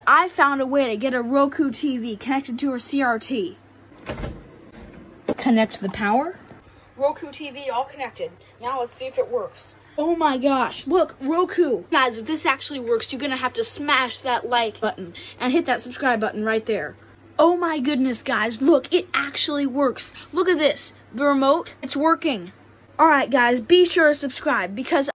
I found a way to get a Roku TV connected to a CRT. Connect the power. Roku TV all connected. Now let's see if it works. Oh my gosh, look, Roku! Guys, if this actually works, you're gonna have to smash that like button and hit that subscribe button right there. Oh my goodness, guys, look, it actually works. Look at this. The remote, it's working. Alright guys, be sure to subscribe because